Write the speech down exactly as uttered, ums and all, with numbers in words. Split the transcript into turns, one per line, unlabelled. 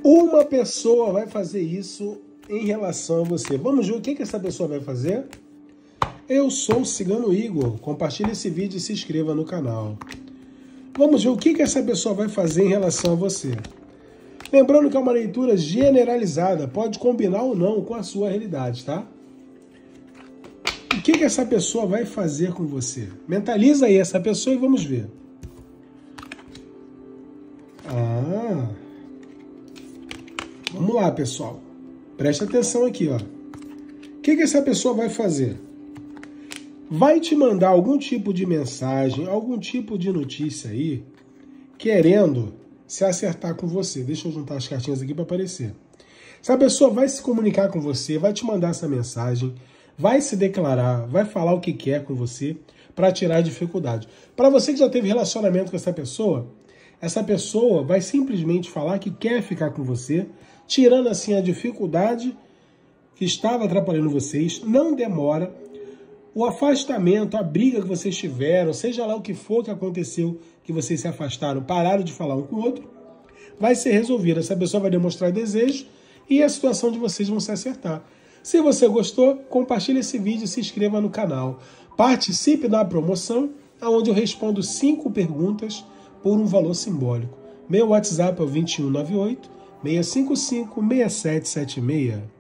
Uma pessoa vai fazer isso em relação a você. Vamos ver o que, que essa pessoa vai fazer? Eu sou o Cigano Igor. Compartilhe esse vídeo e se inscreva no canal. Vamos ver o que, que essa pessoa vai fazer em relação a você. Lembrando que é uma leitura generalizada, pode combinar ou não com a sua realidade, tá? O que, que essa pessoa vai fazer com você? Mentaliza aí essa pessoa e vamos ver. Ah... Vamos lá, pessoal. Preste atenção aqui, ó. O que, que essa pessoa vai fazer? Vai te mandar algum tipo de mensagem, algum tipo de notícia aí, querendo se acertar com você. Deixa eu juntar as cartinhas aqui para aparecer. Essa pessoa vai se comunicar com você, vai te mandar essa mensagem, vai se declarar, vai falar o que quer com você para tirar a dificuldade. Para você que já teve relacionamento com essa pessoa, essa pessoa vai simplesmente falar que quer ficar com você, tirando assim a dificuldade que estava atrapalhando vocês. Não demora. O afastamento, a briga que vocês tiveram, seja lá o que for que aconteceu, que vocês se afastaram, pararam de falar um com o outro, vai ser resolvido. Essa pessoa vai demonstrar desejo e a situação de vocês vão se acertar. Se você gostou, compartilhe esse vídeo e se inscreva no canal. Participe da promoção, onde eu respondo cinco perguntas por um valor simbólico. Meu WhatsApp é o dois um nove oito, seis cinco cinco, seis sete sete seis.